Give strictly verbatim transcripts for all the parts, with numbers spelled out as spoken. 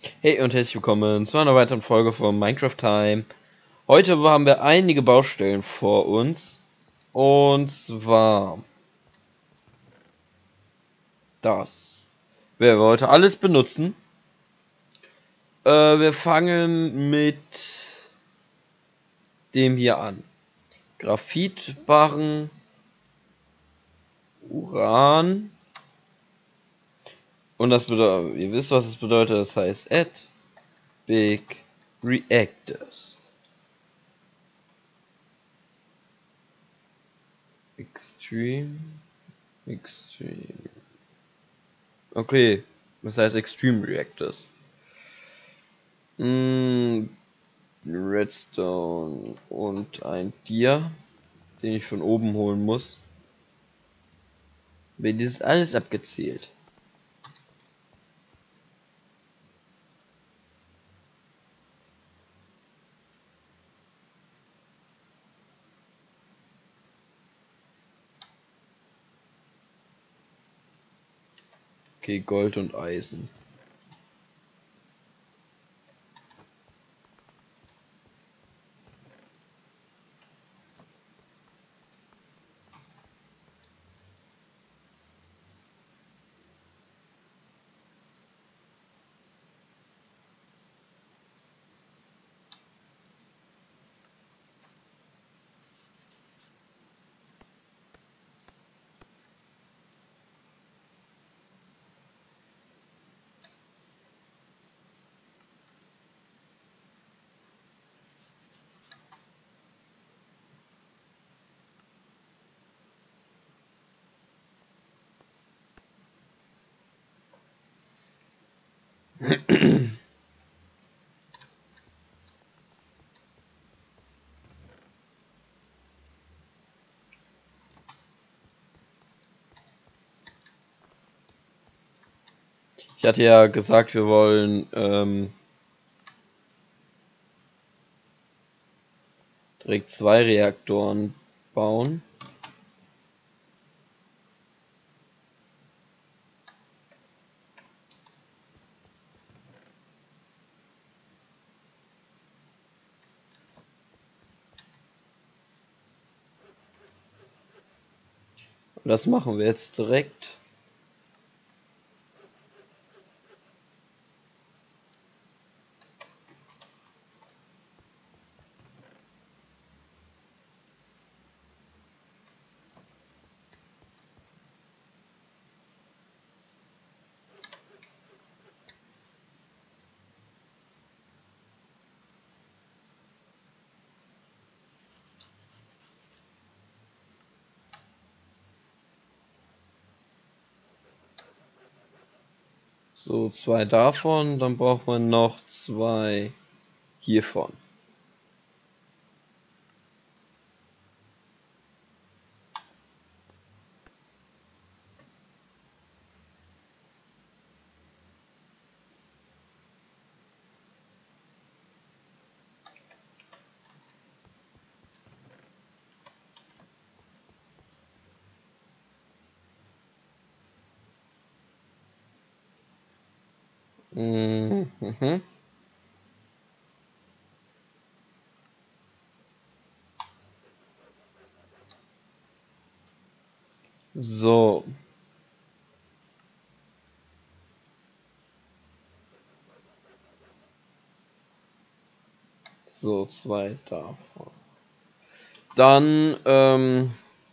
Hey und herzlich willkommen zu einer weiteren Folge von Minecraft Time. Heute haben wir einige Baustellen vor uns. Und zwar das. Werden wir heute alles benutzen. Äh, wir fangen mit dem hier an. Graphitbarren, Uran. Und das bedeutet, ihr wisst, was es bedeutet, das heißt Add Big Reactors. Extreme. Extreme. Okay, das heißt Extreme Reactors. Mm, Redstone und ein Tier, den ich von oben holen muss. Wird dieses alles abgezählt. Okay, Gold und Eisen. Ich hatte ja gesagt, wir wollen ähm, direkt zwei Reaktoren bauen. Und das machen wir jetzt direkt. So, zwei davon, dann braucht man noch zwei hiervon. Mhm. So. So, zwei davon. Dann, ähm,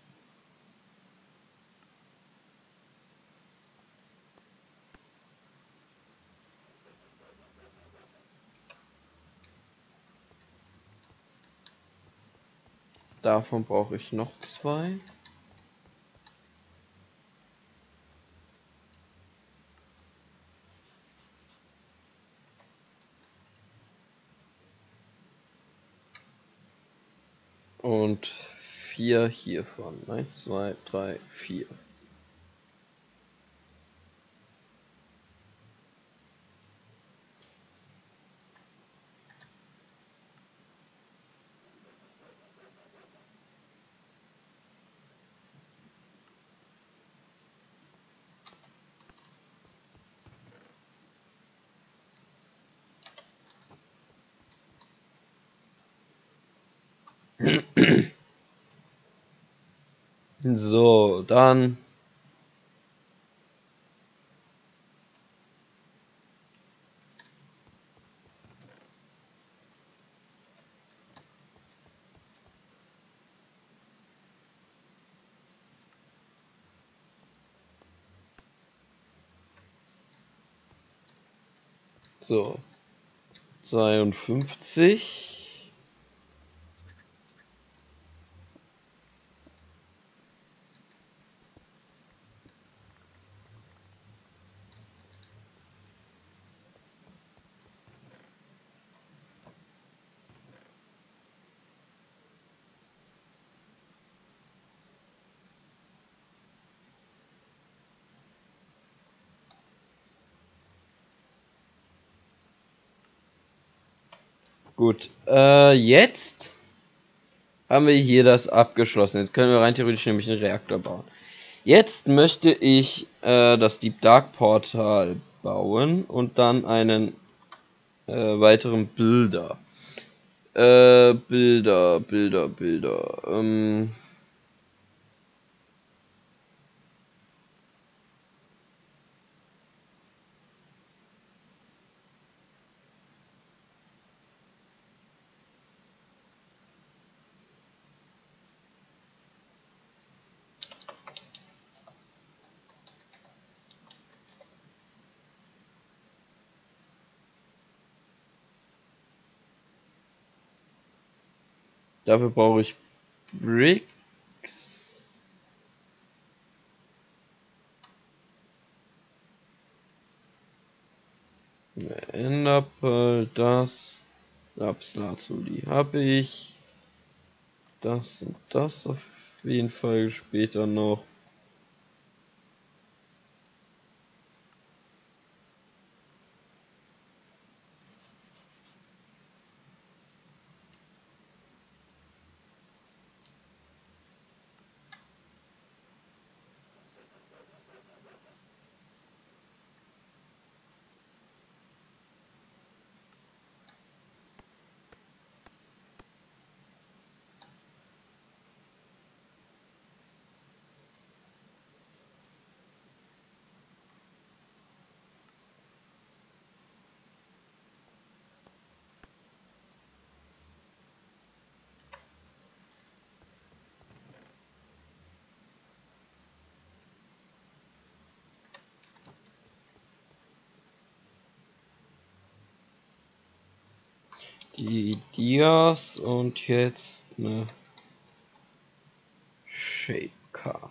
davon brauche ich noch zwei. Und vier hiervon. Eins, zwei, drei, vier. So, dann so zweiundfünfzig. Gut, äh, jetzt haben wir hier das abgeschlossen. Jetzt können wir rein theoretisch nämlich einen Reaktor bauen. Jetzt möchte ich äh, das Deep Dark Portal bauen und dann einen äh, weiteren Bilder. Äh, Bilder, Bilder, Bilder. Ähm, dafür brauche ich Bricks. Enderpearl, das. Lapslazuli habe ich. Das und das auf jeden Fall später noch. Die Dias und jetzt eine Shape Card.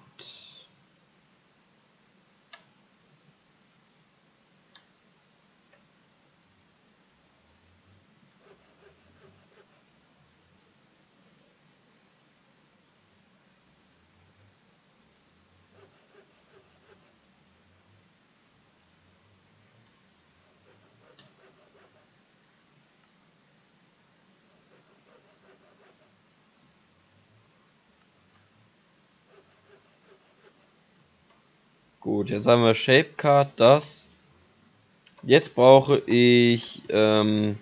Gut, jetzt haben wir Shape Card, das. Jetzt brauche ich ähm,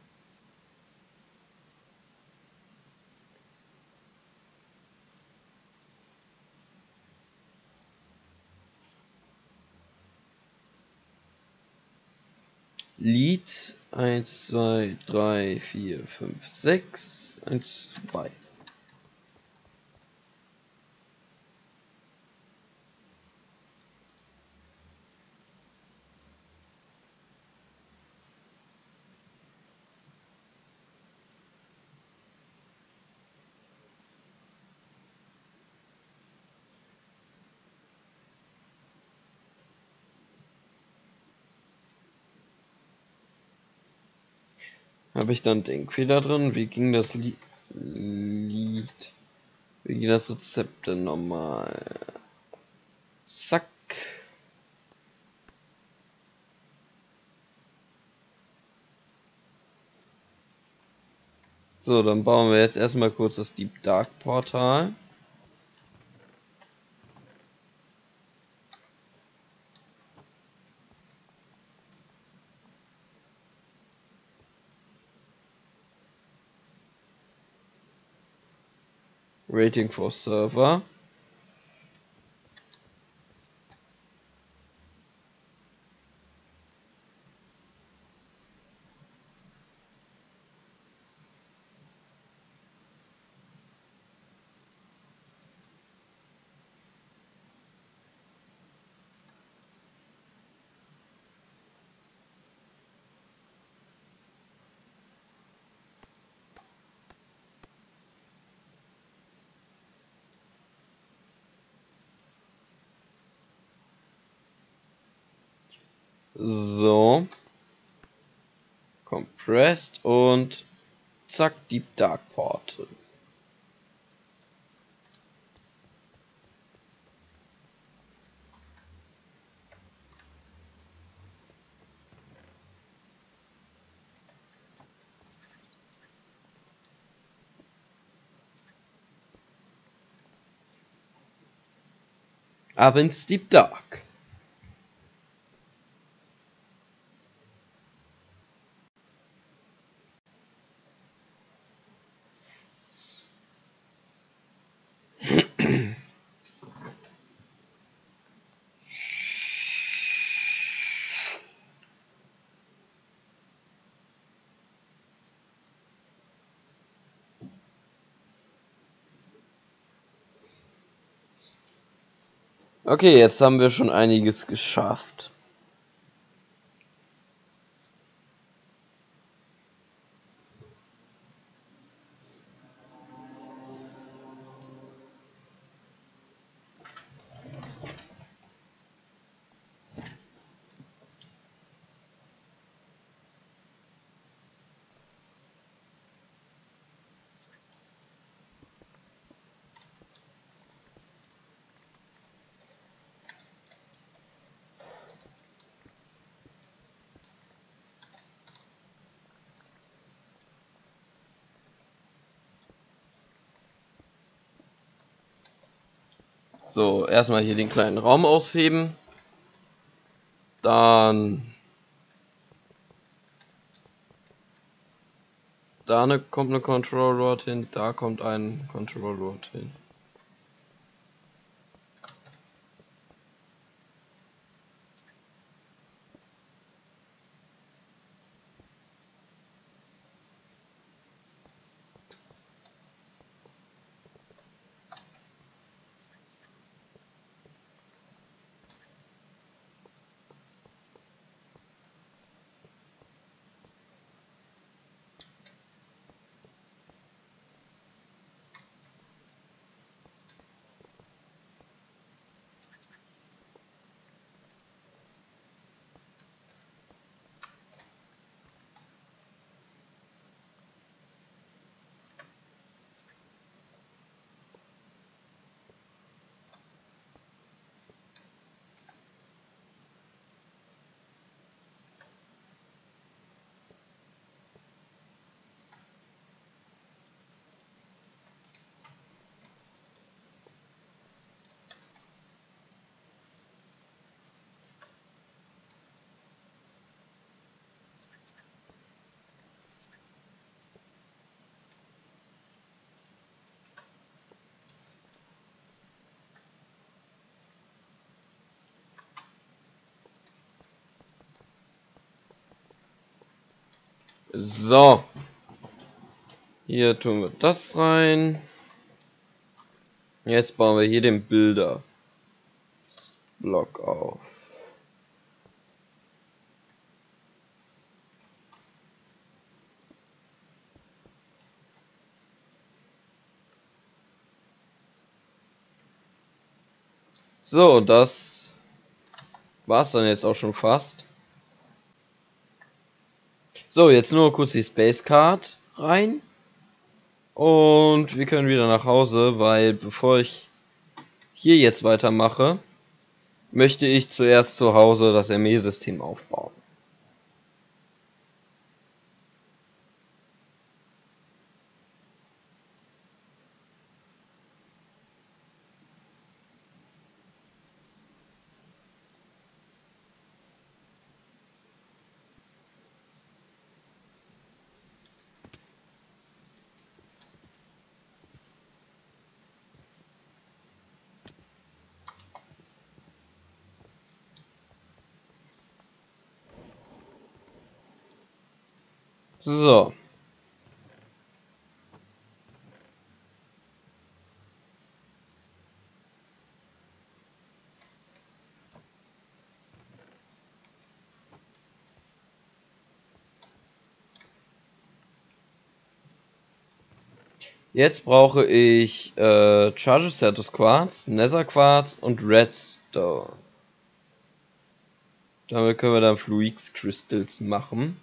Lead eins, zwei, drei, vier, fünf, sechs, eins, zwei. Habe ich dann Denkfehler drin? Wie ging das Lied? Lied? Wie ging das Rezept denn nochmal? Zack. So, dann bauen wir jetzt erstmal kurz das Deep Dark Portal. Rating for Server. So. Compressed und zack, Deep Dark Portal. Ab ins Deep Dark. Okay, jetzt haben wir schon einiges geschafft. So, erstmal hier den kleinen Raum ausheben. Dann da eine, kommt eine Control Rod hin, da kommt ein Control Rod hin. So. Hier tun wir das rein. Jetzt bauen wir hier den Bilder Block auf. So, das war's dann jetzt auch schon fast. So, jetzt nur kurz die Space Card rein. Und wir können wieder nach Hause, weil bevor ich hier jetzt weitermache, möchte ich zuerst zu Hause das Armeesystem aufbauen. So. Jetzt brauche ich äh, Charge Status Quartz, Nether Quartz und Redstone. Damit können wir dann Fluix Crystals machen.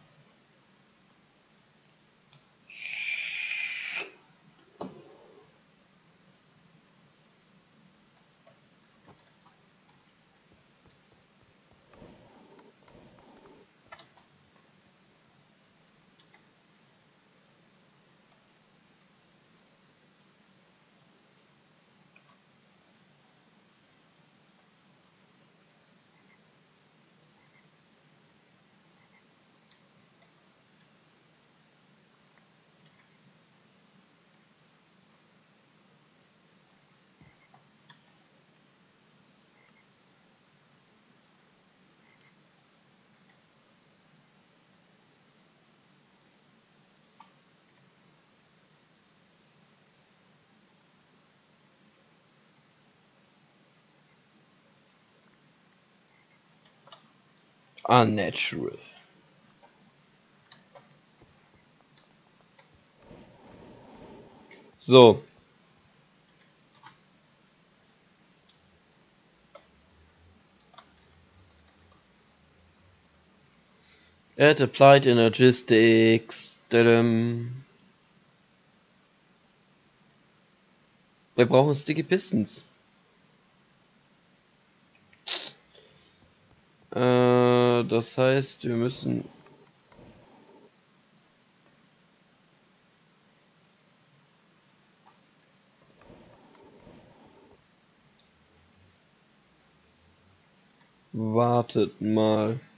Unnatural. So. Add applied energistics. Wir brauchen Sticky Pistons. Äh, das heißt, wir müssen... Wartet mal.